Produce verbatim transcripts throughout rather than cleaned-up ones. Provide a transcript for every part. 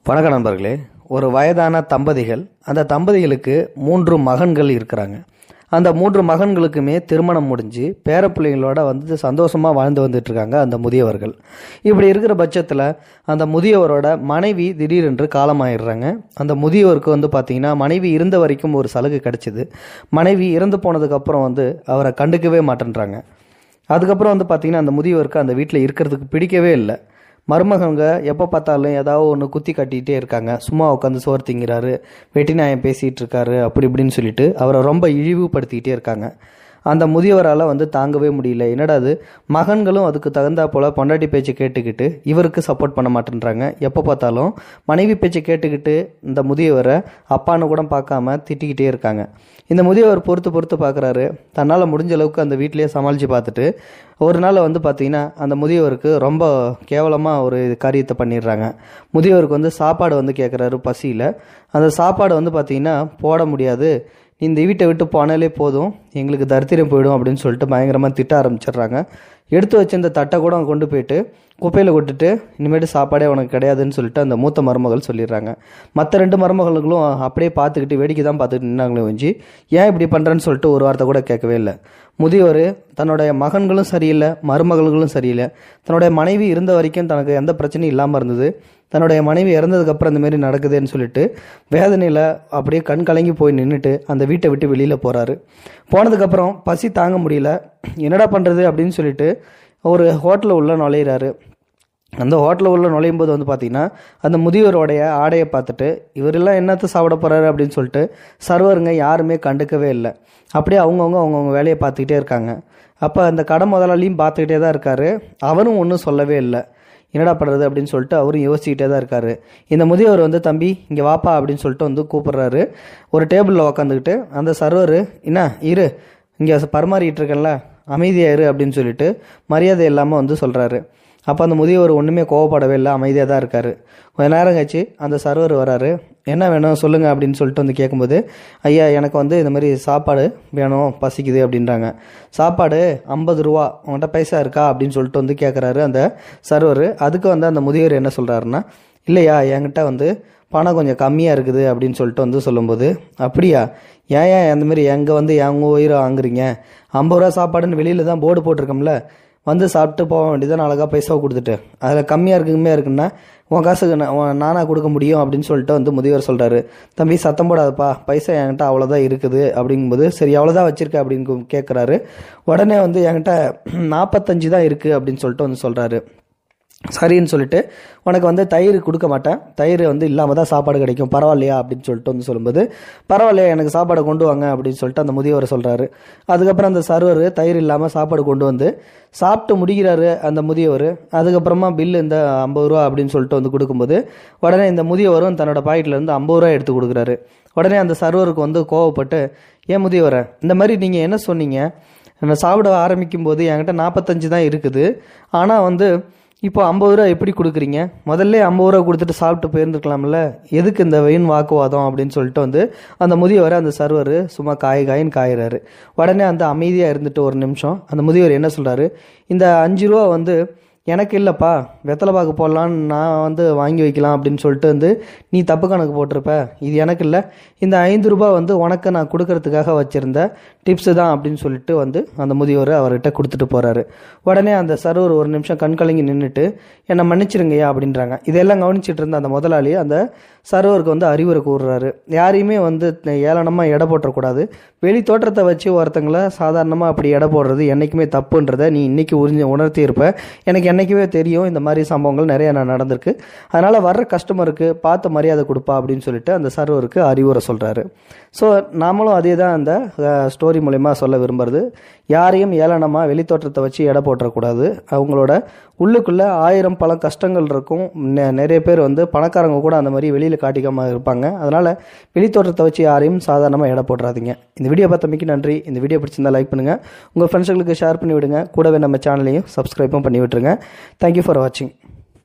வணக்கம் நண்பர்களே. ஒரு வயதான தம்பதிகள், அந்த தம்பதிகளுக்கு மூன்று மகன்கள் இருக்கிறாங்க. அந்த மூன்று மகன்களுக்குமே திருமணம் முடிஞ்சு பேரப்பிள்ளைங்களோட வந்து சந்தோஷமாக வாழ்ந்து வந்துட்டுருக்காங்க அந்த முதியவர்கள். இப்படி இருக்கிற பட்சத்தில் அந்த முதியவரோட மனைவி திடீரென்று காலமாயிடுறாங்க. அந்த முதியவருக்கு வந்து பார்த்திங்கன்னா மனைவி இருந்த வரைக்கும் ஒரு சலுகை கிடச்சிது. மனைவி இறந்து போனதுக்கப்புறம் வந்து அவரை கண்டுக்கவே மாட்டேன்றாங்க. அதுக்கப்புறம் வந்து பார்த்திங்கன்னா அந்த முதியவருக்கு அந்த வீட்டில் இருக்கிறதுக்கு பிடிக்கவே இல்லை. மருமகங்க எப்போ பார்த்தாலும் ஏதாவது ஒன்று குத்தி கட்டிகிட்டே இருக்காங்க. சும்மா உட்காந்து சோறு திங்கிறாரு, வெட்டி நியாயம் பேசிகிட்டு இருக்காரு, அப்படி இப்படின்னு சொல்லிட்டு அவரை ரொம்ப இழிவுபடுத்திக்கிட்டே இருக்காங்க. அந்த முதியவரால் வந்து தாங்கவே முடியல. என்னடா அது, மகன்களும் அதுக்கு தகுந்தா போல் பொண்டாட்டி பேச்சை கேட்டுக்கிட்டு இவருக்கு சப்போர்ட் பண்ண மாட்டேன்றாங்க. எப்போ பார்த்தாலும் மனைவி பேச்சை கேட்டுக்கிட்டு இந்த முதியவரை அப்பான்னு கூட பார்க்காம திட்டிக்கிட்டே இருக்காங்க. இந்த முதியவர் பொறுத்து பொறுத்து பார்க்குறாரு. தன்னால் முடிஞ்ச அளவுக்கு அந்த வீட்டிலேயே சமாளித்து பார்த்துட்டு ஒரு நாள் வந்து பார்த்திங்கன்னா அந்த முதியவருக்கு ரொம்ப கேவலமாக ஒரு காரியத்தை பண்ணிடுறாங்க. முதியவருக்கு வந்து சாப்பாடு வந்து கேட்குறாரு பசியில். அந்த சாப்பாடு வந்து பார்த்திங்கன்னா போட முடியாது, இந்த வீட்டை விட்டு போனாலே போதும், எங்களுக்கு தரித்திரம் போயிடும் அப்படின்னு சொல்லிட்டு பயங்கரமாக திட்ட ஆரம்பிச்சிடுறாங்க. எடுத்து வச்சு இந்த தட்டை கூட கொண்டு போயிட்டு குப்பையில் விட்டுட்டு இனிமேட்டு சாப்பாடே உனக்கு கிடையாதுன்னு சொல்லிட்டு அந்த மூத்த மருமகள் சொல்லிடுறாங்க. மற்ற ரெண்டு மருமகளும் அப்படியே பார்த்துக்கிட்டு வேடிக்கை தான் பார்த்துக்கிட்டு நின்னாங்களே வஞ்சி ஏன் இப்படி பண்ணுறேன்னு சொல்லிட்டு ஒரு வார்த்தை கூட கேட்கவே இல்லை. முதியவர் தன்னுடைய மகன்களும் சரியில்லை, மருமகள்களும் சரியில்லை. தன்னுடைய மனைவி இருந்த வரைக்கும் தனக்கு எந்த பிரச்சனையும் இல்லாமல் இருந்தது. தன்னுடைய மனைவி இறந்ததுக்கப்புறம் இந்தமாரி நடக்குதுன்னு சொல்லிட்டு வேதனையில் அப்படியே கண் கலங்கி போய் நின்றுட்டு அந்த வீட்டை விட்டு வெளியில் போகிறாரு. போனதுக்கப்புறம் பசி தாங்க முடியல, என்னடா பண்ணுறது அப்படின்னு சொல்லிட்டு ஒரு ஹோட்டலில் உள்ள நுழையிறாரு. அந்த ஹோட்டலில் உள்ள நுழையும் போது வந்து பார்த்திங்கன்னா அந்த முதியவருடைய ஆடையை பார்த்துட்டு இவரெல்லாம் என்னத்தை சாப்பிட போகிறாரு அப்படின்னு சொல்லிட்டு சர்வருங்க யாருமே கண்டுக்கவே இல்லை. அப்படியே அவங்கவுங்க அவங்கவுங்க வேலையை பார்த்துக்கிட்டே இருக்காங்க. அப்போ அந்த கடை முதலாளியும் பார்த்துக்கிட்டே தான் இருக்கார். அவரும் ஒன்றும் சொல்லவே இல்லை. என்னடா பண்ணுறது அப்படின்னு சொல்லிட்டு அவரும் யோசிச்சுக்கிட்டே தான் இருக்கார். இந்த முதியவர் வந்து தம்பி இங்கே வாப்பா அப்படின்னு சொல்லிட்டு வந்து கூப்பிட்றாரு. ஒரு டேபிளில் உக்காந்துக்கிட்டு அந்த சர்வர் என்ன இரு இங்கே பரிமாறிட்டு இருக்கேன்ல அமைதியாயிரு அப்படின்னு சொல்லிட்டு மரியாதை இல்லாமல் வந்து சொல்கிறாரு. அப்போ அந்த முதியவர் ஒன்றுமே கோவப்படவே இல்லை, அமைதியாக தான் இருக்கார். கொஞ்ச நேரம் கழிச்சு அந்த சர்வர் வராரு. என்ன வேணும் சொல்லுங்கள் அப்படின்னு சொல்லிட்டு வந்து கேட்கும்போது, ஐயா எனக்கு வந்து இந்த மாதிரி சாப்பாடு வேணும், பசிக்குது அப்படின்றாங்க. சாப்பாடு ஐம்பது ரூபா, உங்கள்கிட்ட பைசா இருக்கா அப்படின்னு சொல்லிட்டு வந்து கேட்குறாரு அந்த சர்வர். அதுக்கு வந்து அந்த முதியவர் என்ன சொல்கிறாருன்னா, இல்லையா என்கிட்ட வந்து பணம் கொஞ்சம் கம்மியாக இருக்குது அப்படின்னு சொல்லிட்டு வந்து சொல்லும்போது, அப்படியா ஏன் ஏன் அந்த மாதிரி எங்கே வந்து எங்க உயிரை வாங்குறீங்க, ஐம்பது ரூபா சாப்பாடுன்னு வெளியில் தான் போர்டு போட்டிருக்கோம்ல, வந்து சாப்பிட்டு போக வேண்டியதான் அழகாக பைசாவை கொடுத்துட்டு, அதில் கம்மியாக இருக்கு கம்மியாக இருக்குன்னா உன் காசுக்கு நான் நானாக கொடுக்க முடியும் அப்படின்னு சொல்லிட்டு வந்து முதியவர் சொல்கிறாரு. தம்பி சத்தம் போடாதப்பா, பைசா என்கிட்ட அவ்வளோதான் இருக்குது அப்படிங்கும்போது, சரி அவ்வளோதான் வச்சுருக்க அப்படின்னு கேட்குறாரு. உடனே வந்து என்கிட்ட நாற்பத்தஞ்சு தான் இருக்குது அப்படின்னு சொல்லிட்டு வந்து சொல்கிறாரு. சரின்னு சொல்லிட்டு உனக்கு வந்து தயிர் கொடுக்க மாட்டேன், தயிர் வந்து இல்லாமல் தான் சாப்பாடு கிடைக்கும், பரவாயில்லையா அப்படின்னு சொல்லிட்டு வந்து சொல்லும்போது, பரவாயில்லையா எனக்கு சாப்பாடை கொண்டு வாங்க அப்படின்னு சொல்லிட்டு அந்த முதியவர் சொல்கிறாரு. அதுக்கப்புறம் அந்த சர்வர் தயிர் இல்லாமல் சாப்பாடு கொண்டு வந்து சாப்பிட்டு முடிக்கிறாரு அந்த முதியவர். அதுக்கப்புறமா பில்லு இந்த ஐம்பது ரூபா அப்படின்னு சொல்லிட்டு வந்து கொடுக்கும்போது உடனே இந்த முதியவரும் தன்னோட பாக்கெட்லேருந்து ஐம்பது ரூபா எடுத்து கொடுக்குறாரு. உடனே அந்த சர்வருக்கு வந்து கோவப்பட்டு, ஏன் முதியவரை இந்த மாதிரி நீங்கள் என்ன சொன்னீங்க, நான் சாப்பிட ஆரம்பிக்கும் போது என்கிட்ட நாற்பத்தஞ்சு தான் இருக்குது, ஆனால் வந்து இப்போ ஐம்பது ரூபா எப்படி கொடுக்குறீங்க, முதல்ல ஐம்பது ரூபா கொடுத்துட்டு சாப்பிட்டு போயிருந்துருக்கலாம்ல, எதுக்கு இந்த வெயின் வாக்குவாதம் அப்படின்னு சொல்லிட்டு வந்து அந்த முதியவர் அந்த சர்வர் சும்மா காய் காயின்னு காயிறாரு. உடனே அந்த அமைதியாக இருந்துட்டு ஒரு நிமிஷம் அந்த முதியவர் என்ன சொல்கிறாரு, இந்த அஞ்சு ரூபா வந்து எனக்கு இல்லைப்பா, வெத்தலை பாக்கு போடலான்னு நான் வந்து வாங்கி வைக்கலாம் அப்படின்னு சொல்லிட்டு வந்து நீ தப்பு கணக்கு போட்டிருப்ப, இது எனக்கு இல்லை, இந்த ஐந்து ரூபா வந்து உனக்கு நான் கொடுக்கறதுக்காக வச்சுருந்த டிப்ஸு தான் அப்படின்னு சொல்லிட்டு வந்து அந்த முதியவர் அவர்கிட்ட கொடுத்துட்டு போகிறாரு. உடனே அந்த சர்வர் ஒரு நிமிஷம் கண் கலங்கி நின்றுட்டு என்னை மன்னிச்சிருங்கய்யா அப்படின்றாங்க. இதெல்லாம் கவனிச்சிட்டு இருந்த அந்த முதலாளி அந்த சர்வருக்கு வந்து அறிவுரை கூறுறாரு. யாரையுமே வந்து ஏளனமாக எடை போட்டக்கூடாது, வெளி தோற்றத்தை வச்சு ஒருத்தங்களை சாதாரணமாக அப்படி எடை போடுறது என்றைக்குமே தப்புன்றதை நீ இன்றைக்கி உறிஞ்சி உணர்த்தி இருப்ப, எனக்கு என்றைக்குமே தெரியும் இந்த மாதிரி சம்பவங்கள் நிறைய நடந்திருக்கு, அதனால் வர்ற கஸ்டமருக்கு பார்த்து மரியாதை கொடுப்பா அப்படின்னு சொல்லிட்டு அந்த சர்வருக்கு அறிவுரை சொல்கிறாரு. ஸோ நாமளும் அதே தான் அந்த ஸ்டோரி மூலமா சொல்ல விரும்புறது, யாரையும் ஏளனமாக வெளித்தோற்றத்தை வச்சு எடை போட்டக்கூடாது. அவங்களோட உள்ளுக்குள்ளே ஆயிரம் பல கஷ்டங்கள் இருக்கும். நிறைய பேர் வந்து பணக்காரங்க கூட அந்த மாதிரி வெளியில் காட்டிக்காமல் இருப்பாங்க. அதனால் வெளித்தோற்றத்தை வச்சு யாரையும் சாதாரணமாக எடை போட்டுறாதீங்க. இந்த வீடியோ பார்த்தமைக்கு நன்றி. இந்த வீடியோ பிடிச்சிருந்தா லைக் பண்ணுங்கள், உங்கள் ஃப்ரெண்ட்ஸுங்களுக்கு ஷேர் பண்ணி விடுங்க, கூடவே நம்ம சேனலையும் சப்ஸ்கிரைப்பும் பண்ணி விட்டுருங்க. தேங்க்யூ ஃபார் வாட்சிங்.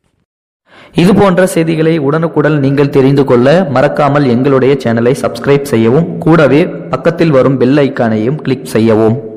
இது போன்ற செய்திகளை உடனுக்குடன் நீங்கள் தெரிந்து கொள்ள மறக்காமல் எங்களுடைய சேனலை சப்ஸ்கிரைப் செய்யவும், கூடவே பக்கத்தில் வரும் பெல் ஐக்கானையும் கிளிக் செய்யவும்.